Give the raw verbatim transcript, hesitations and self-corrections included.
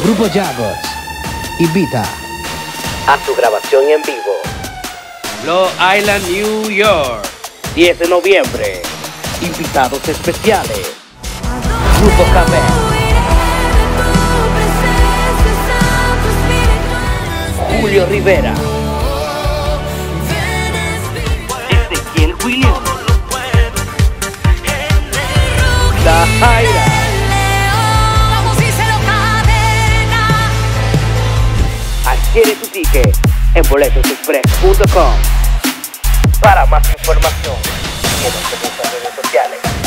Grupo Jagos invita a su grabación en vivo. Long Island, New York, diez de noviembre. Invitados especiales. Grupo Cabel. Julio Rivera. Ezequiel Williams. La Jaira. Adquiere tu ticket en boletos express punto com. Para más información, síguenos en nuestras redes sociales.